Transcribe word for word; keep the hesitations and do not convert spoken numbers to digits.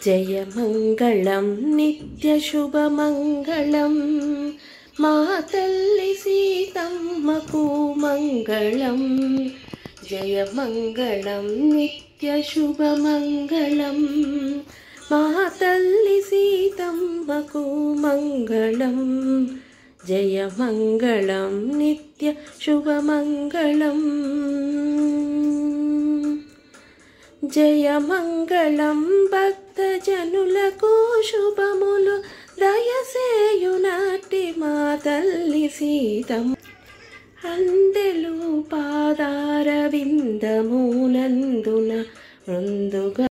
జయ మంగళం నిత్య శుభమంగళం మా తల్లి సీతమ్మకు మంగళం. జయ మంగళం నిత్య శుభమంగళం మా తల్లి సీతమ్మకు మంగళం. జయ మంగళం నిత్య శుభమంగళం. జయ మంగళం భక్తజనులకు శుభములు దయసేయునాటి మా తల్లి సీతమ్మ. అందెలు పాదార విందమునందున ముందుగా